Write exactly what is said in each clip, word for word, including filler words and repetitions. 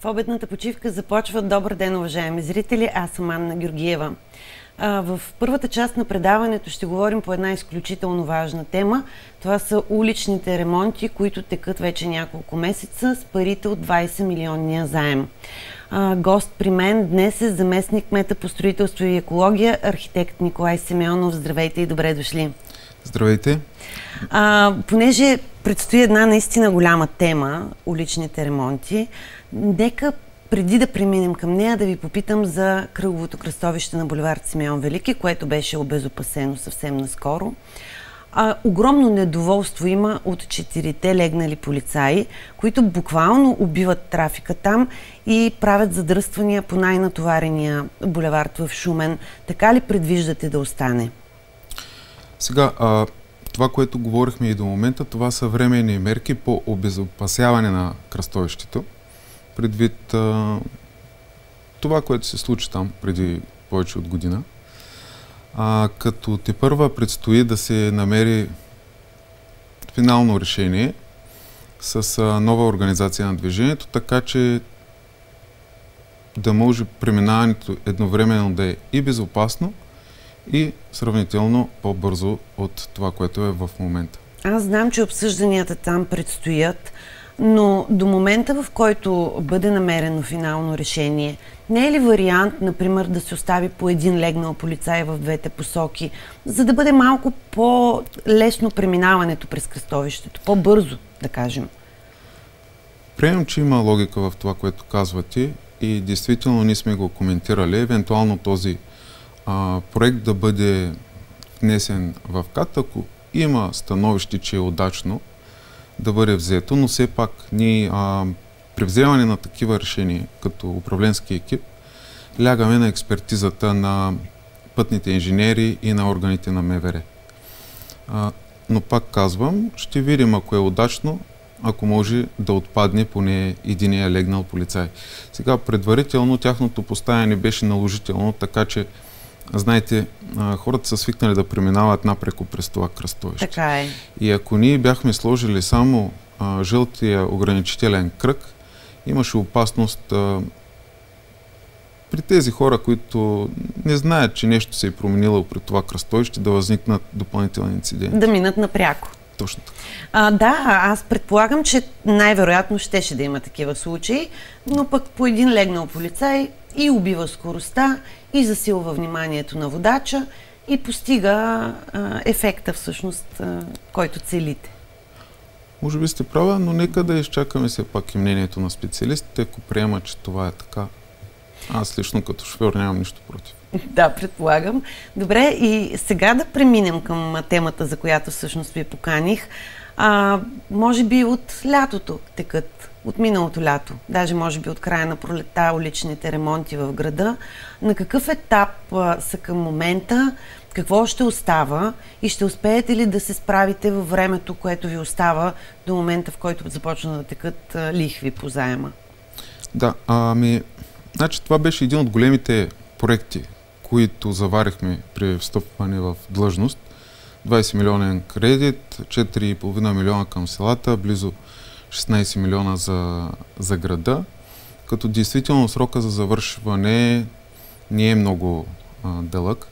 В обедната почивка започва. Добър ден, уважаеми зрители. Аз съм Анна Георгиева. В първата част на предаването ще говорим по една изключително важна тема. Това са уличните ремонти, които текат вече няколко месеца с парите от двайсет милионния заем. Гост при мен днес е заместник кмета по строителство и екология, архитект Николай Симеонов. Здравейте и добре дошли. Здравейте. А, понеже предстои една наистина голяма тема, уличните ремонти, нека преди да преминем към нея да ви попитам за кръговото кръстовище на булевард Симеон Велики, което беше обезопасено съвсем наскоро. А, огромно недоволство има от четирите легнали полицаи, които буквално убиват трафика там и правят задръствания по най-натоварения булевард в Шумен. Така ли предвиждате да остане? Сега, а, това, което говорихме и до момента, това са временни мерки по обезопасяване на кръстовището. Предвид а, това, което се случи там преди повече от година. А, като тепърва предстои да се намери финално решение с а, нова организация на движението, така че да може преминаването едновременно да е и безопасно, и сравнително по-бързо от това, което е в момента. Аз знам, че обсъжданията там предстоят, но до момента, в който бъде намерено финално решение, не е ли вариант, например, да се остави по един легнал полицай в двете посоки, за да бъде малко по-лесно преминаването през кръстовището, по-бързо, да кажем? Приемам, че има логика в това, което казвате, и действително ние сме го коментирали. Евентуално този а, проект да бъде внесен в КАТ, ако има становище, че е удачно да бъде взето, но все пак ние а, при вземане на такива решения като управленски екип лягаме на експертизата на пътните инженери и на органите на МВР. А, но пак казвам, ще видим, ако е удачно, ако може да отпадне поне единия легнал полицай. Сега предварително тяхното поставяне беше наложително, така че знаете, хората са свикнали да преминават напреко през това кръстовище. Така е. И ако ние бяхме сложили само а, жълтия ограничителен кръг, имаше опасност а, при тези хора, които не знаят, че нещо се е променило при това кръстовище, да възникнат допълнителни инциденти. Да минат напряко. Точно така. А, да, аз предполагам, че най-вероятно щеше да има такива случаи, но пък по един легнал полицай и убива скоростта, и засилва вниманието на водача и постига а, ефекта всъщност, а, който целите. Може би сте права, но нека да изчакаме все пак и мнението на специалистите, ако приемат, че това е така. Аз лично като шофьор нямам нищо против. Да, предполагам. Добре, и сега да преминем към темата, за която всъщност ви поканих. А, може би от лятото текат, от миналото лято, даже може би от края на пролетта, уличните ремонти в града. На какъв етап а, са към момента? Какво ще остава? И ще успеете ли да се справите във времето, което ви остава до момента, в който започна да текат а, лихви по заема? Да, ами, значи това беше един от големите проекти, които заварихме при встъпване в длъжност. двайсет милионен кредит, четири и половина милиона към селата, близо шестнайсет милиона за, за града, като действително срока за завършване не е много а, дълъг.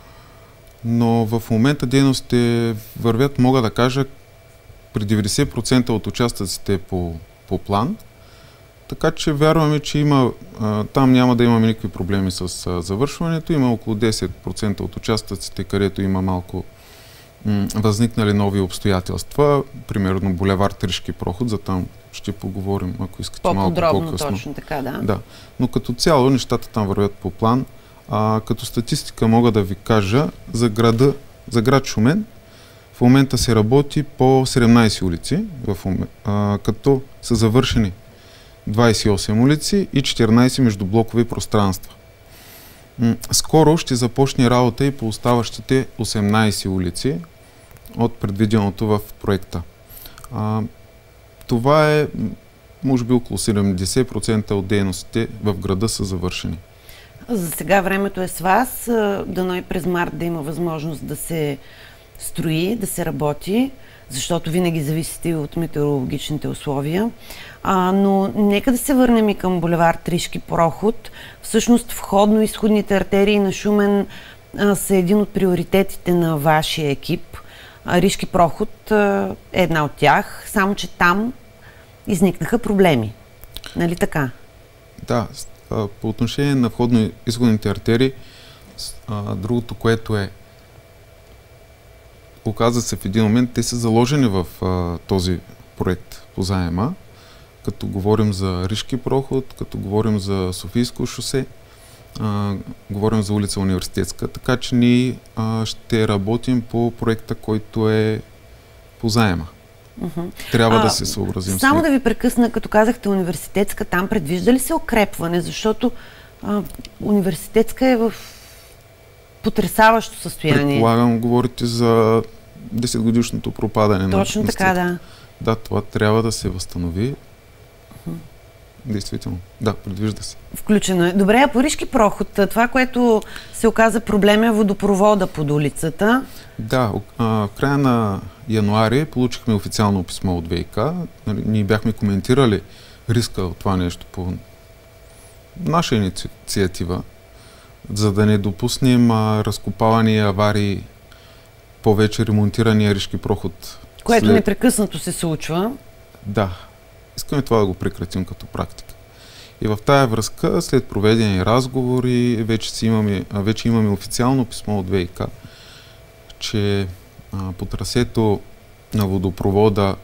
Но в момента дейностите вървят, мога да кажа, при деветдесет процента от участъците по, по план. Така че вярваме, че има, а, там няма да имаме никакви проблеми с а, завършването. Има около десет процента от участъците, където има малко м, възникнали нови обстоятелства. Примерно булевард Ришки проход, за там ще поговорим, ако искате малко по-късно. По-подробно точно така, да. Да. Но като цяло нещата там вървят по план. А, като статистика мога да ви кажа за града, за град Шумен, в момента се работи по седемнайсет улици, в момент, а, като са завършени двайсет и осем улици и четиринайсет междублокови пространства. М- скоро ще започне работа и по оставащите осемнайсет улици от предвиденото в проекта. А, това е, може би, около седемдесет процента от дейностите в града са завършени. За сега времето е с вас. Дано и през март да има възможност да се строи, да се работи, защото винаги зависите и от метеорологичните условия. А, но нека да се върнем и към булевард Ришки проход. Всъщност входно-изходните артерии на Шумен а, са един от приоритетите на вашия екип. А, Ришки проход а, е една от тях, само че там изникнаха проблеми. Нали така? Да, по отношение на входно-изходните артерии, другото, което е, оказва се в един момент, те са заложени в а, този проект по заема, като говорим за Ришки проход, като говорим за Софийско шосе, а, говорим за улица Университетска, така че ние а, ще работим по проекта, който е по заема. Uh-huh. Трябва а, да се съобразим. Само да ви прекъсна, като казахте Университетска, там предвижда ли се укрепване, защото а, Университетска е в потресаващо състояние. Предполагам, говорите за десетгодишното пропадане. Точно на така, да. Да, това трябва да се възстанови. Uh-huh. Действително. Да, предвижда се. Включено е. Добре, а по Ришки проход, това, което се оказа проблем е водопровода под улицата. Да, в края на януари получихме официално писмо от ВиК. Ние бяхме коментирали риска от това нещо по наша инициатива, за да не допуснем разкопавани аварии по вече ремонтирания Ришки проход. Което след... непрекъснато се случва. Да. Искаме това да го прекратим като практика. И в тая връзка, след проведени разговори, вече, си имаме, вече имаме официално писмо от ВиК, че а, по трасето на водопровода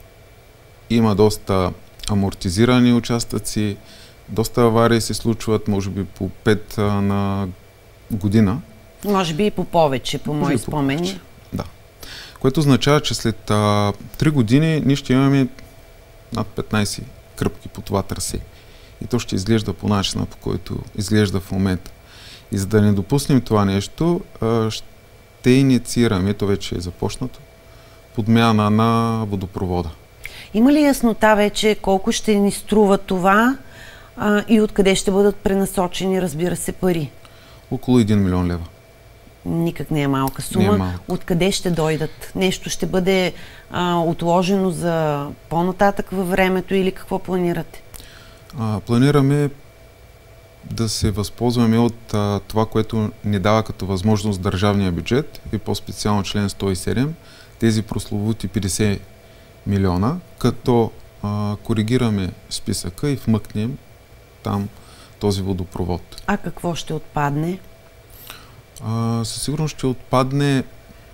има доста амортизирани участъци, доста аварии се случват, може би по пет а, на година. Може би и по повече, по мои спомени. Да. Което означава, че след а, три години ние ще имаме над петнайсет кръпки по това трасе. И то ще изглежда по начина, по който изглежда в момента. И за да не допуснем това нещо, ще инициираме, то вече е започнато, подмяна на водопровода. Има ли яснота вече колко ще ни струва това а, и откъде ще бъдат пренасочени, разбира се, пари? Около един милион лева. Никак не е малка сума. Не е малка. Откъде ще дойдат? Нещо ще бъде а, отложено за по-нататък във времето или какво планирате? А, планираме да се възползваме от а, това, което ни дава като възможност държавния бюджет и по-специално член сто и седем, тези прословути петдесет милиона, като а, коригираме списъка и вмъкнем там този водопровод. А какво ще отпадне? А, със сигурност ще отпадне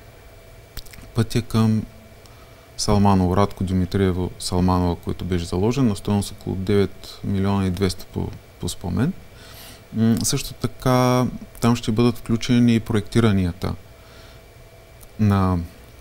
пътя към Салманово, Радко Димитриево Салманово, който беше заложен на стойност около девет милиона и двеста по, по спомен. М- също така там ще бъдат включени и проектиранията на,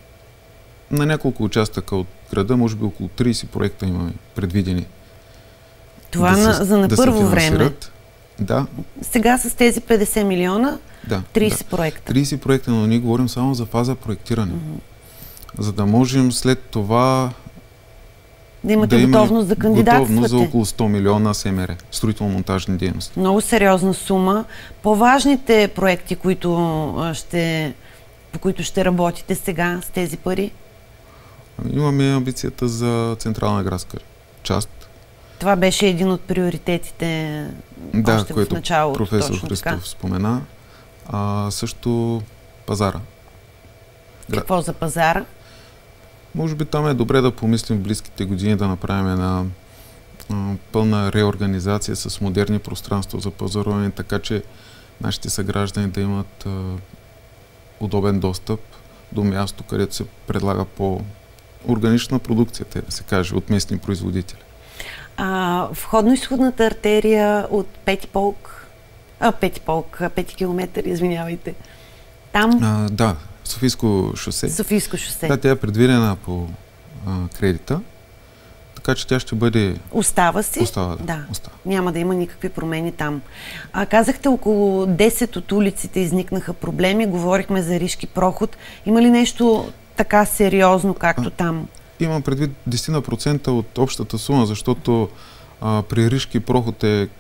на няколко участъка от града, може би около трийсет проекта имаме предвидени. Това да на, се, за на да първо време. Да. Сега с тези петдесет милиона, да, трийсет да. проекта. трийсет проекта, но ние говорим само за фаза проектиране. Mm-hmm. За да можем след това да имате да готовност да кандидатствате. Готовност за около сто милиона СМР, строително-монтажни дейности. Много сериозна сума. По-важните проекти, които ще, по които ще работите сега с тези пари? Имаме амбицията за централна градска част. Това беше един от приоритетите да, още в началото. Професор точно Христов така спомена. А, също пазара. Какво за пазара? Може би там е добре да помислим в близките години да направим една а, пълна реорганизация с модерни пространства за пазаруване, така че нашите съграждани да имат а, удобен достъп до място, където се предлага по-органична продукция, те да се каже, от местни производители. А, входно-изходната артерия от Пети полк, а, Пети полк, пети километър, извинявайте. Там... А, да, Софийско шосе. Софийско шосе. Да, тя е предвидена по а, кредита, така че тя ще бъде... Остава си? Остава, да. да. Остава. Няма да има никакви промени там. А, казахте, около десет от улиците изникнаха проблеми, говорихме за Ришки проход. Има ли нещо така сериозно, както а, там? Имам предвид десет процента от общата сума, защото а, при Ришки проход е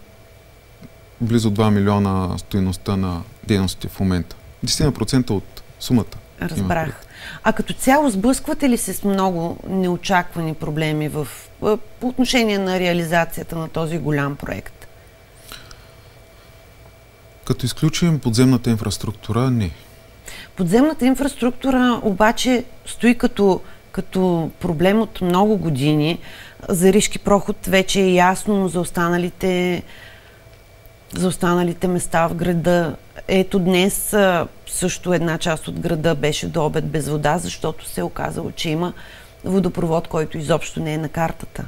близо два милиона стойността на дейностите в момента. десет процента от сумата. Разбрах. А като цяло сблъсквате ли се с много неочаквани проблеми в, по отношение на реализацията на този голям проект? Като изключим подземната инфраструктура, не. Подземната инфраструктура обаче стои като, като проблем от много години. За Ришки проход вече е ясно, но за останалите, за останалите места в града. Ето днес също една част от града беше до обед без вода, защото се е оказало, че има водопровод, който изобщо не е на картата.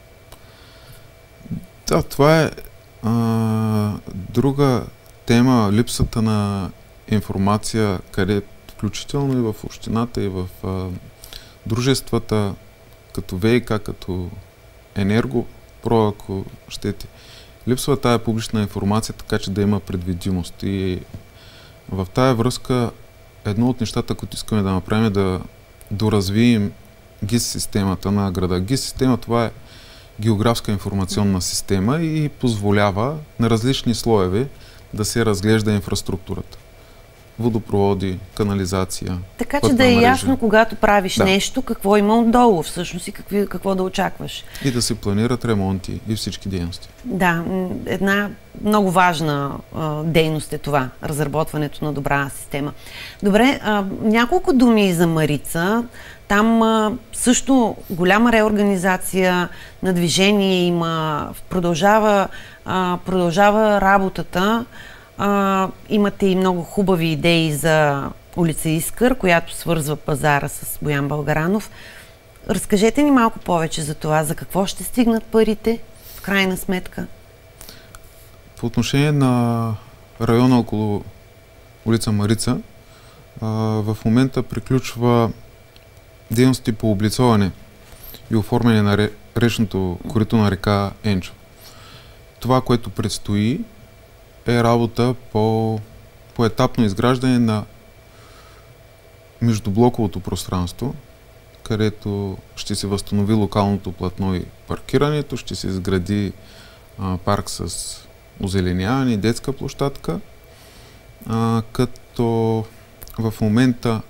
Да, това е а, друга тема, липсата на информация, къде включително и в общината, и в а, дружествата, като ВиК, като Енергопро, ако щете. Липсва тая публична информация, така че да има предвидимост. И в тая връзка едно от нещата, които искаме да направим, е да доразвием ГИС системата на града. ГИС система, това е географска информационна система и позволява на различни слоеве да се разглежда инфраструктурата. Водопроводи, канализация, така че да е ясно, когато правиш да. нещо, какво има отдолу всъщност и какви, какво да очакваш. И да се планират ремонти и всички дейности. Да, една много важна а, дейност е това, разработването на добра система. Добре, а, няколко думи за Марица. Там а, също голяма реорганизация на движение има, продължава, а, продължава работата. А, имате и много хубави идеи за улица Искър, която свързва пазара с Боян Българанов. Разкажете ни малко повече за това, за какво ще стигнат парите в крайна сметка. По отношение на района около улица Марица, а, в момента приключва дейности по облицоване и оформяне на речното корито на река Енчо. Това, което предстои, е работа по, по етапно изграждане на междублоковото пространство, където ще се възстанови локалното платно и паркирането, ще се изгради а, парк с озеленяване и детска площадка, а, като в момента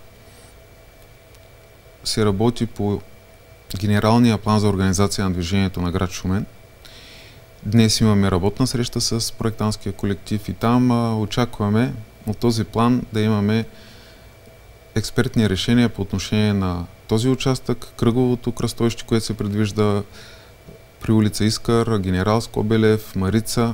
се работи по генералния план за организация на движението на град Шумен. Днес имаме работна среща с проектантския колектив и там а, очакваме от този план да имаме експертни решения по отношение на този участък, кръговото кръстовище, което се предвижда при улица Искър, Генерал Скобелев, Марица.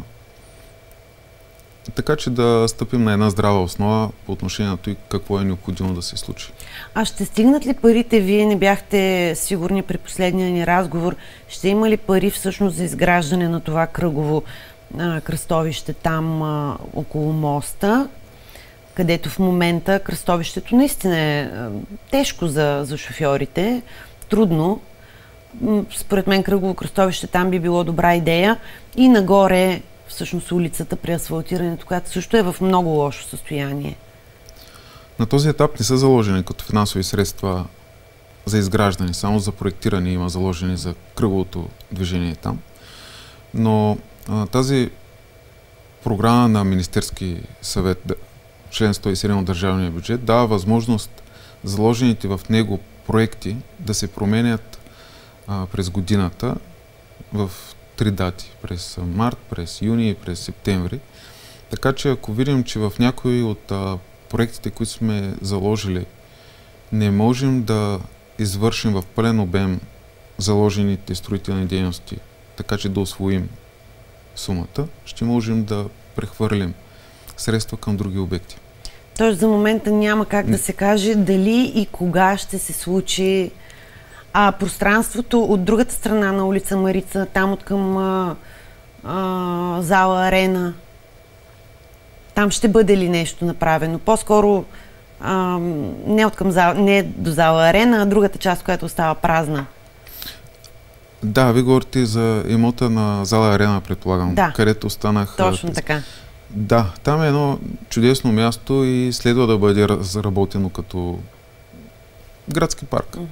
Така че да стъпим на една здрава основа по отношение на това какво е необходимо да се случи. А ще стигнат ли парите? Вие не бяхте сигурни при последния ни разговор. Ще има ли пари всъщност за изграждане на това кръгово а, кръстовище там а, около моста, където в момента кръстовището наистина е а, тежко за, за шофьорите, трудно. Според мен кръгово кръстовище там би било добра идея и нагоре всъщност улицата при асфалтирането, която също е в много лошо състояние. На този етап не са заложени като финансови средства за изграждане, само за проектиране има заложени за кръговото движение там. Но а, тази програма на Министерски съвет, член сто и седем от държавния бюджет, дава възможност заложените в него проекти да се променят а, през годината в три дати. През март, през юни и през септември. Така че ако видим, че в някои от а, проектите, които сме заложили, не можем да извършим в пълен обем заложените строителни дейности, така че да усвоим сумата, ще можем да прехвърлим средства към други обекти. Тоест за момента няма как не. да се каже дали и кога ще се случи. А пространството от другата страна на улица Марица, там от към а, а, зала Арена, там ще бъде ли нещо направено? По-скоро а, не, от към зала, не до зала Арена, а другата част, която остава празна. Да, ви говорите за имота на зала Арена, предполагам, да, където останах. Точно така. Да, там е едно чудесно място и следва да бъде разработено като градски парк. Uh-huh.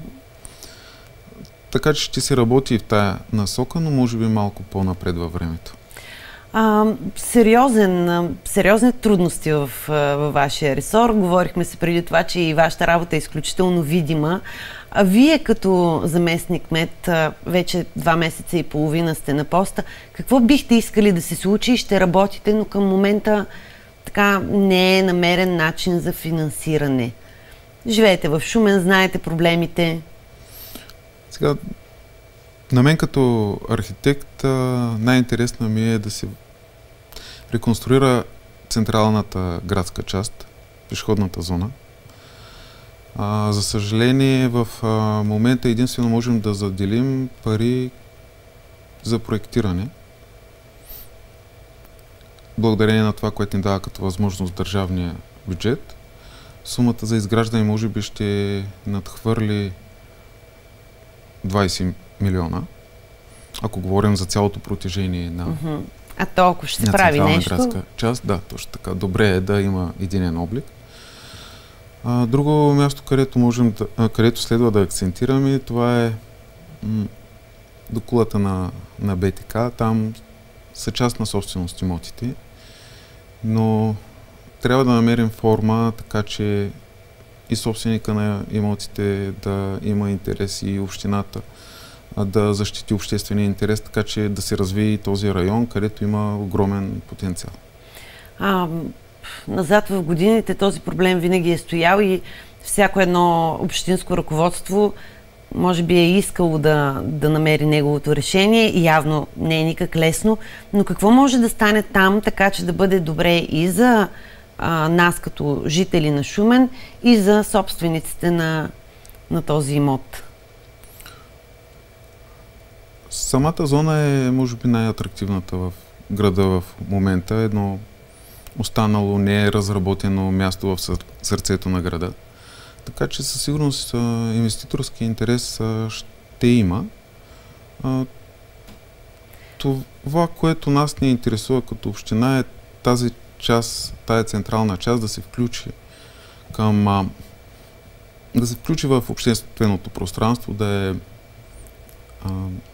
Така че ще се работи и в тая насока, но може би малко по-напред във времето. А, сериозен, сериозни трудности в, във вашия ресор. Говорихме се преди това, че и вашата работа е изключително видима. А вие като заместник-кмет, вече два месеца и половина сте на поста, какво бихте искали да се случи и ще работите, но към момента така не е намерен начин за финансиране? Живеете в Шумен, знаете проблемите. Сега, на мен като архитект най-интересно ми е да се реконструира централната градска част, пешеходната зона. А, за съжаление, в а, момента единствено можем да заделим пари за проектиране. Благодарение на това, което ни дава като възможност държавния бюджет, сумата за изграждане може би ще надхвърли двайсет милиона, ако говорим за цялото протежение на, uh-huh. а толкова ще се прави нещо? Градска част. Да, точно така. Добре е да има единен облик. А, друго място, където, можем да, а, където следва да акцентираме, това е м- до кулата на, на БТК. Там са част на собственост имотите, но трябва да намерим форма, така че и собственика на имотите да има интерес и общината да защити обществения интерес, така че да се развие и този район, където има огромен потенциал. А, назад в годините този проблем винаги е стоял и всяко едно общинско ръководство може би е искало да, да намери неговото решение и явно не е никак лесно, но какво може да стане там, така че да бъде добре и за а, нас като жители на Шумен и за собствениците на, на този имот? Самата зона е, може би, най-атрактивната в града в момента. Едно останало не е разработено място в сърцето на града. Така че със сигурност инвеститорски интерес ще има. Това, което нас ни интересува като община, е тази част, тази централна част да се включи към да се включи в общественото пространство, да е а,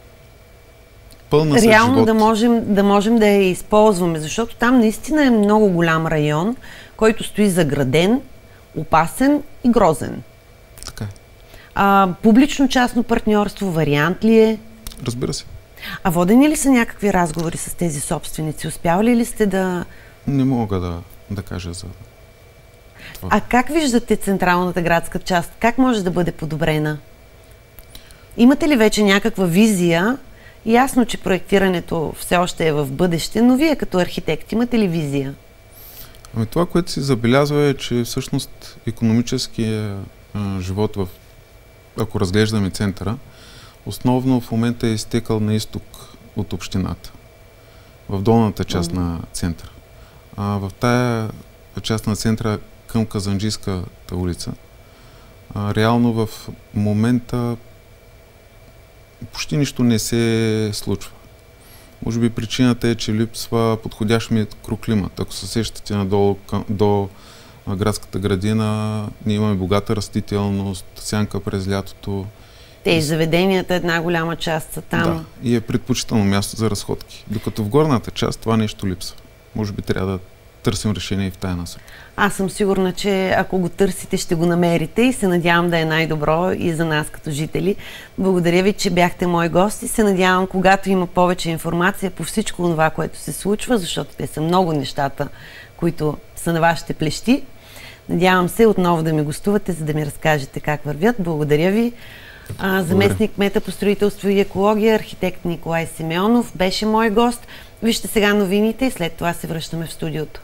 пълна реално живот. да можем, да можем да я използваме, защото там наистина е много голям район, който стои заграден, опасен и грозен. Така е. А, публично-частно партньорство вариант ли е? Разбира се. А водени ли са някакви разговори с тези собственици? Успявали ли сте да... Не мога да, да кажа за това. А как виждате централната градска част? Как може да бъде подобрена? Имате ли вече някаква визия? Ясно, че проектирането все още е в бъдеще, но вие като архитект имате ли визия? Ами това, което си забелязва е, че всъщност икономическия а, живот, в, ако разглеждаме центъра, основно в момента е изтекал на изток от общината, в долната част mm-hmm. на центъра. А в тая част на центъра към Казанджийската улица, а, реално в момента почти нищо не се случва. Може би причината е, че липсва подходящ микроклимат. Ако се сещате надолу към, до а, градската градина, ние имаме богата растителност, сянка през лятото. Те и заведенията, една голяма част са там. Да, и е предпочитано място за разходки. Докато в горната част това нещо липсва. Може би трябва да търсим решение и в тая насока. Аз съм сигурна, че ако го търсите, ще го намерите и се надявам да е най-добро и за нас като жители. Благодаря ви, че бяхте мой гост и се надявам, когато има повече информация по всичко това, което се случва, защото те са много нещата, които са на вашите плещи. Надявам се отново да ми гостувате, за да ми разкажете как вървят. Благодаря ви. А, заместник кмета по строителство и екология, архитект Николай Симеонов беше мой гост. Вижте сега новините и след това се връщаме в студиото.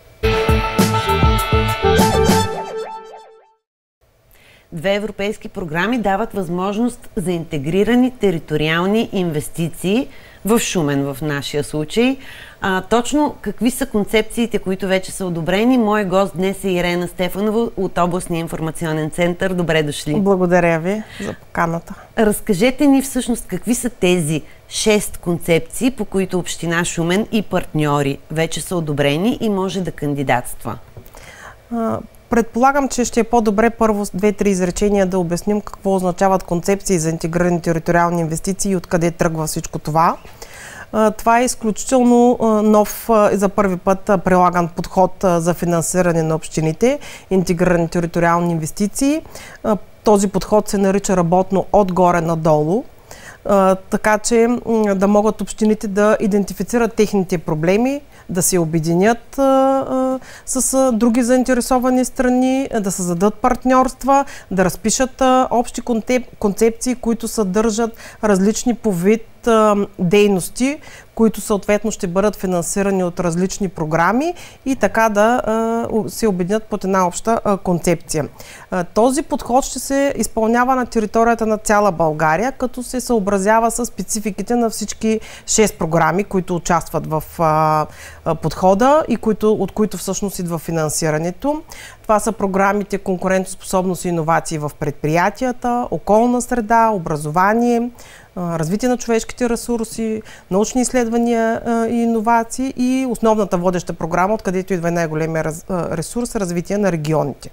Две европейски програми дават възможност за интегрирани териториални инвестиции в Шумен в нашия случай. А, точно какви са концепциите, които вече са одобрени? Мой гост днес е Ирена Стефанова от Областния информационен център. Добре дошли. Благодаря ви за поканата. Разкажете ни всъщност какви са тези шест концепции, по които община Шумен и партньори вече са одобрени и може да кандидатства. А, предполагам, че ще е по-добре първо с две-три изречения да обясним какво означават концепции за интегрирани териториални инвестиции и откъде тръгва всичко това. Това е изключително нов и за първи път прилаган подход за финансиране на общините, интегрирани териториални инвестиции. Този подход се нарича работно отгоре надолу, така че да могат общините да идентифицират техните проблеми, да се обединят а, а, с а, други заинтересовани страни, да създадат партньорства, да разпишат а, общи концеп, концепции, които съдържат различни по вид а, дейности, които съответно ще бъдат финансирани от различни програми и така да а, се обединят под една обща а, концепция. А, този подход ще се изпълнява на територията на цяла България, като се съобразява с спецификите на всички шест програми, които участват в а, подхода и които, от които всъщност идва финансирането. Това са програмите конкурентоспособност и иновации в предприятията, околна среда, образование, развитие на човешките ресурси, научни изследвания и иновации и основната водеща програма, откъдето идва най-големия ресурс, развитие на регионите.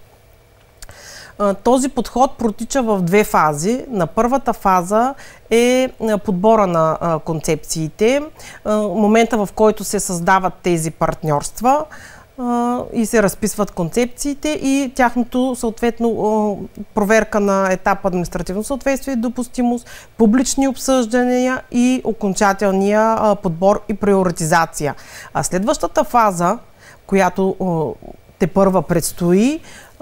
Този подход протича в две фази. На първата фаза е подбора на концепциите, момента в който се създават тези партньорства и се разписват концепциите и тяхното съответно проверка на етап административно съответствие и допустимост, публични обсъждания и окончателния подбор и приоритизация. А следващата фаза, която тепърва предстои,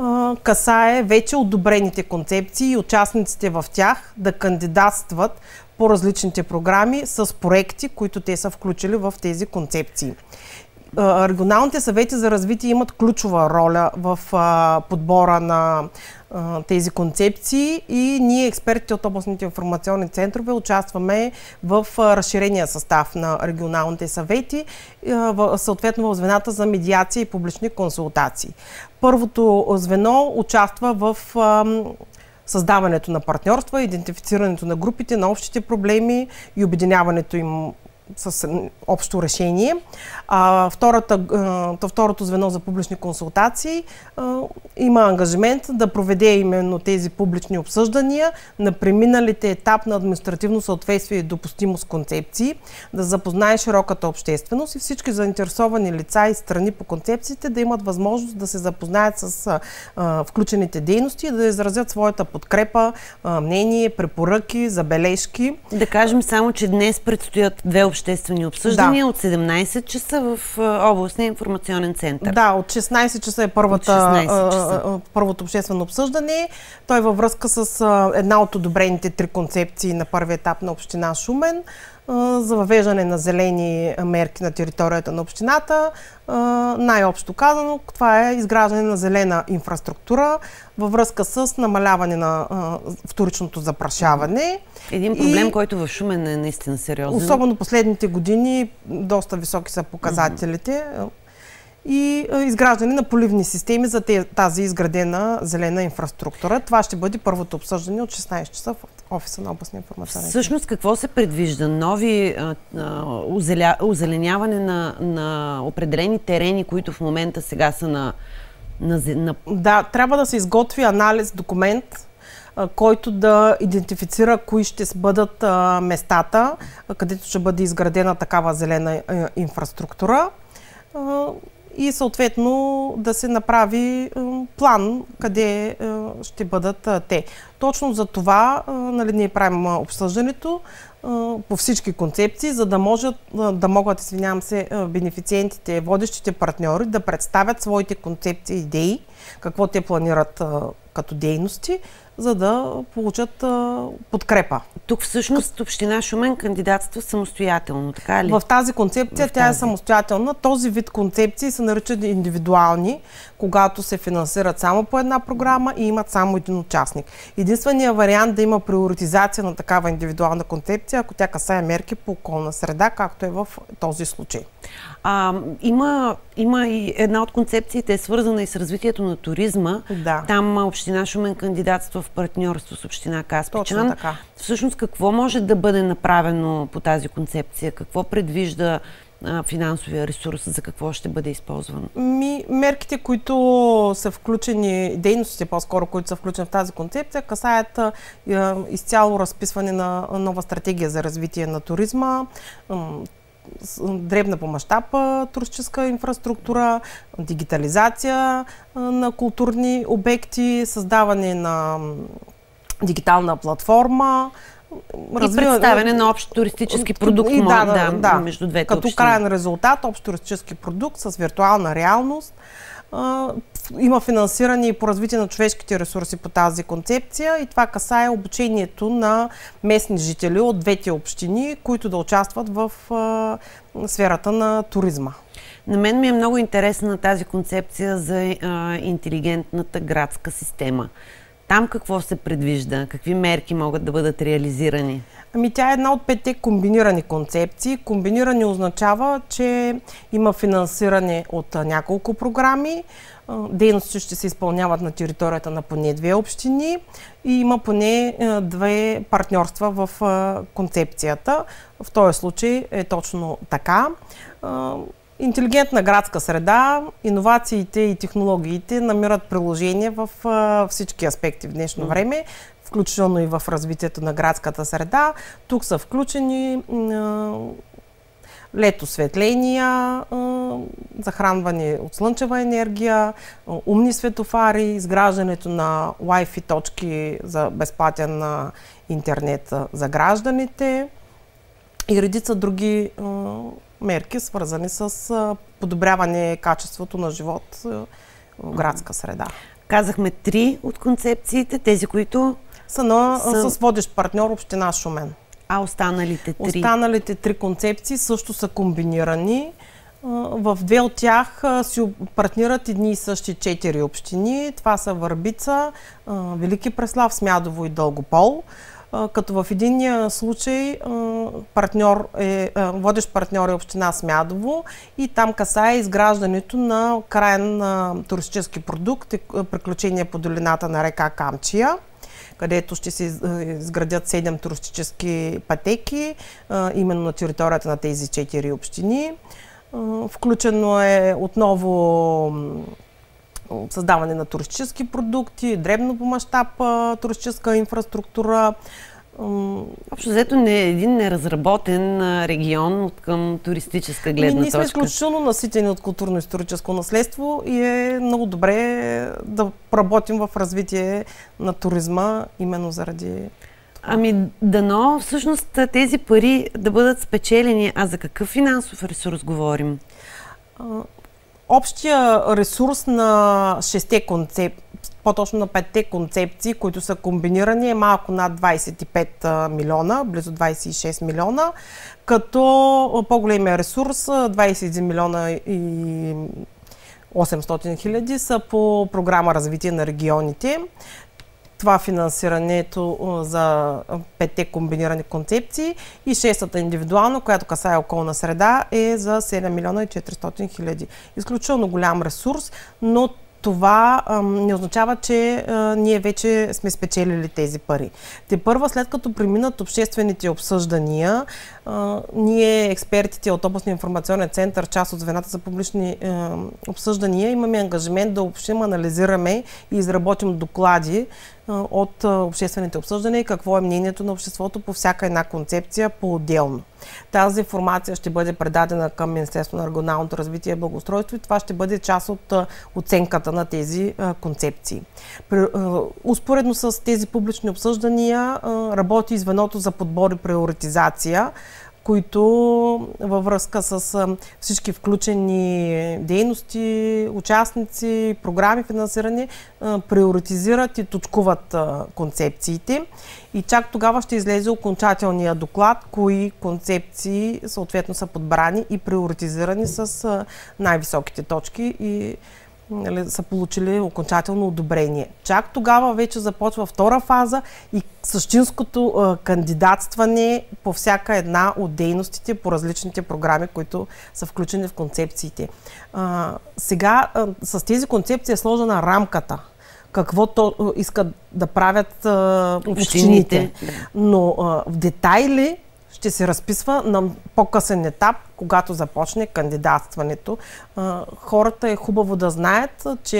касае вече одобрените концепции и участниците в тях да кандидатстват по различните програми с проекти, които те са включили в тези концепции. Регионалните съвети за развитие имат ключова роля в подбора на тези концепции и ние, експертите от областните информационни центрове, участваме в разширения състав на регионалните съвети, съответно в звената за медиация и публични консултации. Първото звено участва в създаването на партньорства, идентифицирането на групите, на общите проблеми и обединяването им с общо решение. А, втората, а, второто звено за публични консултации а, има ангажимент да проведе именно тези публични обсъждания на преминалите етап на административно съответствие и допустимост концепции, да запознае широката общественост и всички заинтересовани лица и страни по концепциите да имат възможност да се запознаят с а, включените дейности и да изразят своята подкрепа, а, мнение, препоръки, забележки. Да кажем само, че днес предстоят две обществени обсъждания да. От седемнайсет часа в областния информационен център. Да, от шестнайсет часа е първата, часа. първото обществено обсъждане. Той е във връзка с една от одобрените три концепции на първи етап на община Шумен за въвеждане на зелени мерки на територията на общината. Най-общо казано, това е изграждане на зелена инфраструктура във връзка с намаляване на вторичното запрашаване. Един проблем, и, който в Шумен е наистина сериозен. Особено последните години доста високи са показателите. Mm-hmm. И изграждане на поливни системи за тази изградена зелена инфраструктура. Това ще бъде първото обсъждане от шестнайсет часа в офиса на областния информационен център. Всъщност какво се предвижда? Нови а, а, озеля, озеленяване на, на определени терени, които в момента сега са на, на, на... Да, трябва да се изготви анализ, документ, а, който да идентифицира кои ще бъдат а, местата, а, където ще бъде изградена такава зелена а, инфраструктура. А, и съответно да се направи е, план къде е, ще бъдат е, те. Точно за това е, нали, ние правим обсъждането е, по всички концепции, за да, можат, е, да могат, извинявам се, е, бенефициентите, водещите партньори да представят своите концепции и идеи, какво те планират е, като дейности, за да получат а, подкрепа. Тук всъщност община Шумен кандидатства самостоятелно, така ли? В тази концепция в тя тази. е самостоятелна. Този вид концепции се наричат индивидуални, когато се финансират само по една програма и имат само един участник. Единственият вариант да има приоритизация на такава индивидуална концепция, ако тя касае мерки по околна среда, както е в този случай. А, има, има и една от концепциите е свързана и с развитието на туризма. Да. Там община Шумен кандидатства в партньорство с община Каспичан. Точно така. Всъщност какво може да бъде направено по тази концепция? Какво предвижда а, финансовия ресурс? За какво ще бъде използван? Ми, мерките, които са включени, дейностите по-скоро, които са включени в тази концепция, касаят а, изцяло разписване на нова стратегия за развитие на туризма, дребна по мащаб туристическа инфраструктура, дигитализация на културни обекти, създаване на дигитална платформа, и представяне на общ туристически продукт, и, да, да, да, между двете като общини. крайен резултат, общ туристически продукт с виртуална реалност. Uh, има финансиране и по развитие на човешките ресурси по тази концепция и това касае обучението на местни жители от двете общини, които да участват в uh, сферата на туризма. На мен ми е много интересна тази концепция за uh, интелигентната градска система. Там какво се предвижда? Какви мерки могат да бъдат реализирани? Ами тя е една от петте комбинирани концепции. Комбиниране означава, че има финансиране от няколко програми. Дейностите ще се изпълняват на територията на поне две общини и има поне две партньорства в концепцията. В този случай е точно така. Интелигентна градска среда, иновациите и технологиите намират приложение в всички аспекти в днешно време, включително и в развитието на градската среда. Тук са включени лед осветления, захранване от слънчева енергия, умни светофари, изграждането на Wi-Fi точки за безплатен интернет за гражданите и редица други мерки, свързани с подобряване качеството на живот в градска среда. Казахме три от концепциите, тези, които са, на, са... с водещ партньор община Шумен. А останалите три? Останалите три концепции също са комбинирани. В две от тях си партнират едни и същи четири общини. Това са Върбица, Велики Преслав, Смядово и Дългопол. Като в единия случай партньор е, водещ партньор е община Смядово и там касае изграждането на краен туристически продукт, приключение по долината на река Камчия, където ще се изградят седем туристически пътеки, именно на територията на тези четири общини. Включено е отново създаване на туристически продукти, дребно по мащаб туристическа инфраструктура. Общо взето не е един неразработен регион от към туристическа гледна точка. Ние сме изключително наситени от културно-историческо наследство и е много добре да работим в развитие на туризма именно заради това. Ами дано всъщност тези пари да бъдат спечелени. А за какъв финансов ресурс говорим? Общия ресурс на шесте концепции, по-точно на петте концепции, които са комбинирани, е малко над двадесет и пет милиона, близо двадесет и шест милиона, като по-големия ресурс, двадесет и един милиона и осемстотин хиляди, са по програма развитие на регионите. Това финансирането за петте комбинирани концепции и шестата индивидуална, която касае околна среда, е за седем милиона и четиристотин хиляди. Изключително голям ресурс, но това а, не означава, че а, ние вече сме спечелили тези пари. Те първа, след като преминат обществените обсъждания, а, ние, експертите от областния информационен център, част от звената за публични а, обсъждания, имаме ангажимент да обобщим, анализираме и изработим доклади а, от а, обществените обсъждания и какво е мнението на обществото по всяка една концепция по-отделно. Тази информация ще бъде предадена към Министерството на регионалното развитие и благоустройство и това ще бъде част от а, оценката на тези а, концепции. При, а, успоредно с тези публични обсъждания а, работи звеното за подбор и приоритизация, които във връзка с а, всички включени дейности, участници, програми, финансиране, а, приоритизират и точкуват а, концепциите. И чак тогава ще излезе окончателния доклад, кои концепции съответно са подбрани и приоритизирани с а, най-високите точки и нали, са получили окончателно одобрение. Чак тогава вече започва втора фаза и същинското а, кандидатстване по всяка една от дейностите по различните програми, които са включени в концепциите. А, сега а, с тези концепции е сложена рамката. Какво то искат да правят а, общините. общините. Но а, в детайли ще се разписва на по-късен етап, когато започне кандидатстването. А, хората е хубаво да знаят, че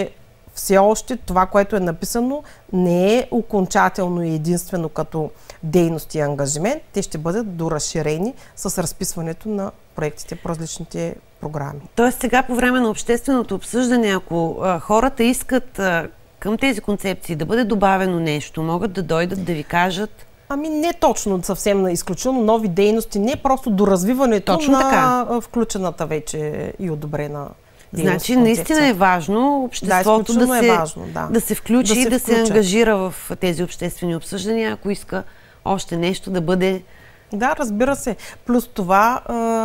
все още това, което е написано, не е окончателно и единствено като дейност и ангажимент. Те ще бъдат доразширени с разписването на проектите по различните програми. Тоест сега по време на общественото обсъждане, ако а, хората искат а, към тези концепции да бъде добавено нещо, могат да дойдат да ви кажат... Ами не точно съвсем на изключително нови дейности, не просто до развиването точно на така. Включената вече и одобрена дейност. Значи наистина е важно обществото да, да, се, е важно, да. да се включи да и се да включа. се ангажира в тези обществени обсъждания, ако иска още нещо да бъде... Да, разбира се. Плюс това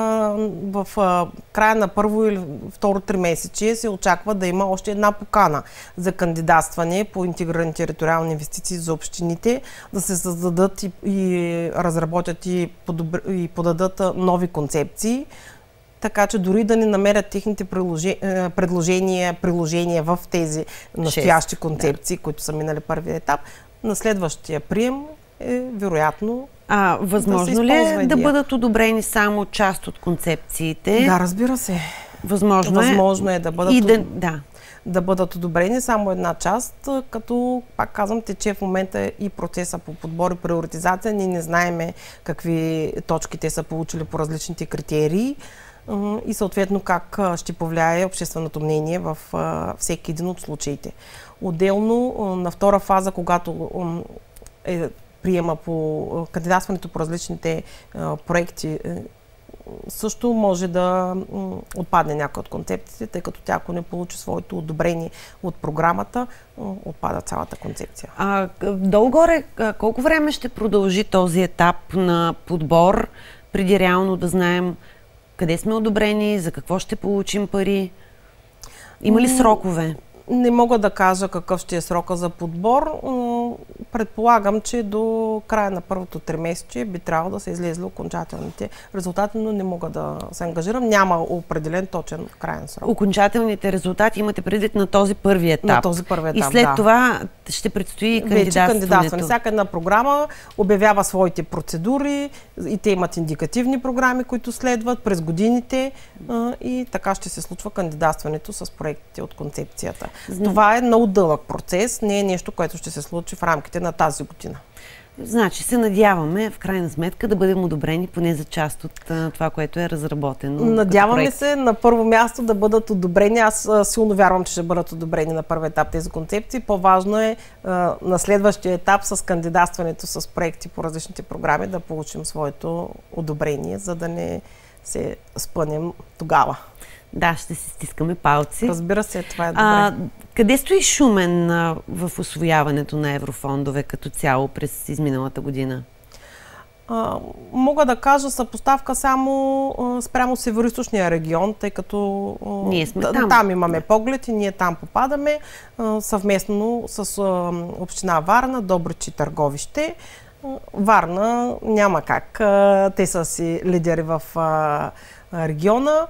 в края на първо или второ тримесечие се очаква да има още една покана за кандидатстване по интегрирани териториални инвестиции за общините, да се създадат и, и разработят и, подобр... и подадат нови концепции, така че дори да не намерят техните предложения, приложения в тези настоящи концепции, да. които са минали първия етап, на следващия прием е вероятно. А възможно да ли е да бъдат одобрени само част от концепциите? Да, разбира се. Възможно, възможно е, е да бъдат, и да, да. да бъдат одобрени само една част, като, пак казвам, тече в момента и процеса по подбор и приоритизация. Ние не знаеме какви точки те са получили по различните критерии и съответно как ще повлияе общественото мнение в всеки един от случаите. Отделно на втора фаза, когато е приема по кандидатстването по различните а, проекти, също може да м, отпадне някои от концепциите, тъй като тя, ако не получи своето одобрение от програмата, м, отпада цялата концепция. А долу-горе, колко време ще продължи този етап на подбор, преди реално да знаем къде сме одобрени, за какво ще получим пари? Има ли срокове? Не мога да кажа какъв ще е срока за подбор. Предполагам, че до края на първото тримесечие би трябвало да са излезли окончателните резултати, но не мога да се ангажирам. Няма определен точен крайен срок. Окончателните резултати имате предвид на този първи етап. На този първи етап, и след да. това ще предстои кандидатстването. кандидатстване. Всяка една програма обявява своите процедури и те имат индикативни програми, които следват през годините и така ще се случва кандидатстването с проектите от концепцията. Знам. Това е много дълъг процес, не е нещо, което ще се случи в рамките на тази година. Значи се надяваме в крайна сметка да бъдем одобрени поне за част от а, това, което е разработено. Надяваме се на първо място да бъдат одобрени. Аз а, силно вярвам, че ще бъдат одобрени на първи етап тези концепции. По-важно е а, на следващия етап с кандидатстването с проекти по различните програми да получим своето одобрение, за да не се спънем тогава. Да, ще си стискаме палци. Разбира се, това е добре. А, къде стои Шумен а, в усвояването на еврофондове като цяло през изминалата година? А, мога да кажа съпоставка само а, спрямо североизточния регион, тъй като а, ние сме там. там имаме поглед и ние там попадаме а, съвместно с а, община Варна, Добрич и Търговище. А, Варна няма как. А, те са си лидери в а, региона.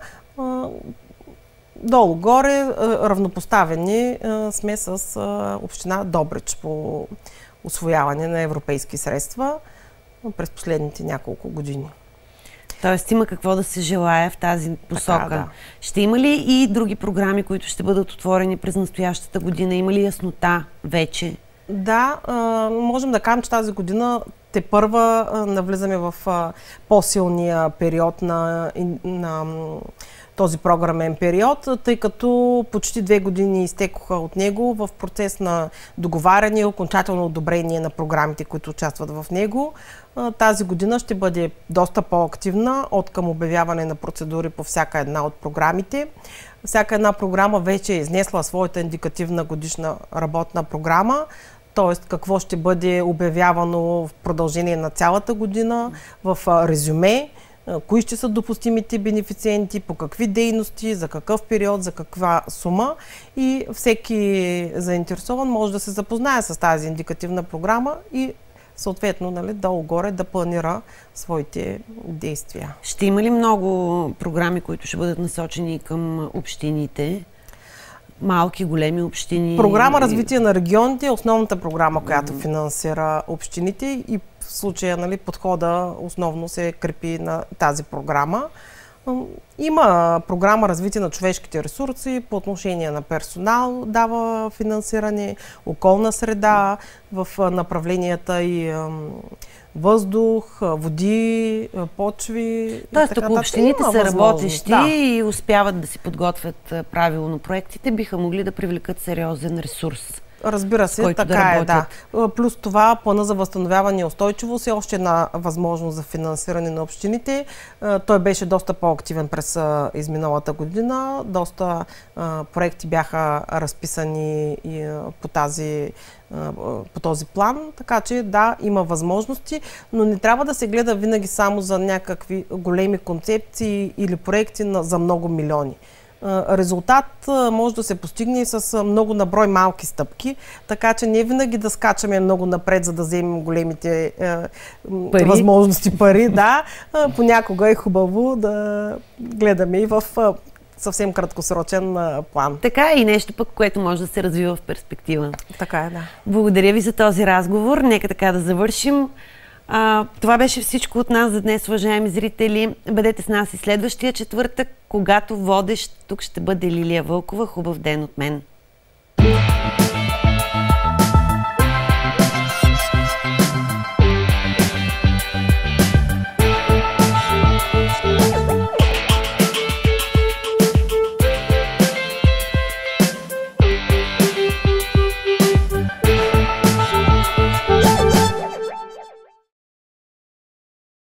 Долу-горе равнопоставени сме с община Добрич по усвояване на европейски средства през последните няколко години. Тоест има какво да се желае в тази посока. Така, да. Ще има ли и други програми, които ще бъдат отворени през настоящата година? Има ли яснота вече? Да, можем да кажем, че тази година тепърва навлизаме в по-силния период на, на този програмен период, тъй като почти две години изтекоха от него в процес на договаряне и окончателно одобрение на програмите, които участват в него. Тази година ще бъде доста по-активна от към обявяване на процедури по всяка една от програмите. Всяка една програма вече е изнесла своята индикативна годишна работна програма, т.е. какво ще бъде обявявано в продължение на цялата година в резюме, кои ще са допустимите бенефициенти, по какви дейности, за какъв период, за каква сума и всеки заинтересован може да се запознае с тази индикативна програма и съответно, нали, долу-горе да планира своите действия. Ще има ли много програми, които ще бъдат насочени към общините? Малки, големи общини? Програма развитие на регионите е основната програма, която mm-hmm. финансира общините и в случая, нали, подхода основно се крепи на тази програма. Има програма развитие на човешките ресурси по отношение на персонал, дава финансиране, околна среда в направленията и въздух, води, почви. Тоест, ако общините са работещи да. и успяват да си подготвят правилно проектите, биха могли да привлекат сериозен ресурс. Разбира се, така да е, да. Плюс това, плана за възстановяване и устойчивост е още една възможност за финансиране на общините. Той беше доста по-активен през изминалата година. Доста а, проекти бяха разписани и, а, по, тази, а, по този план. Така че да, има възможности, но не трябва да се гледа винаги само за някакви големи концепции или проекти на, за много милиони. Резултат може да се постигне с много наброй малки стъпки, така че не винаги да скачаме много напред, за да вземем големите пари. възможности пари. Да, понякога е хубаво да гледаме и в съвсем краткосрочен план. Така и нещо пък, което може да се развива в перспектива. Така е, да. Благодаря ви за този разговор. Нека така да завършим. А, това беше всичко от нас за днес, уважаеми зрители. Бъдете с нас и следващия четвъртък, когато водещ тук ще бъде Лилия Вълкова. Хубав ден от мен!